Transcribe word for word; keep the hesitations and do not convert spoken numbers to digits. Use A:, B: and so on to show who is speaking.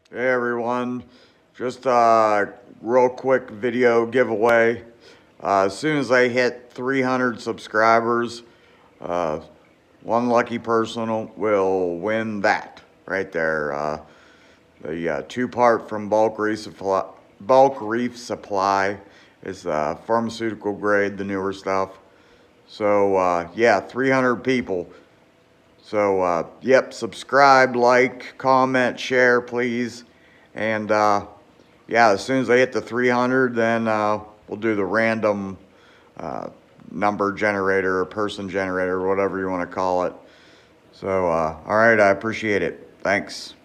A: Hey everyone, just a real quick video giveaway. Uh, as soon as I hit three hundred subscribers, uh, one lucky person will win that right there. Uh, the uh, two-part from Bulk Reef Supply. Bulk Reef Supply is uh, pharmaceutical grade, the newer stuff. So uh, yeah, three hundred people. So, uh, yep, subscribe, like, comment, share, please. And, uh, yeah, as soon as I hit the three hundred, then uh, we'll do the random uh, number generator or person generator, whatever you want to call it. So, uh, all right, I appreciate it. Thanks.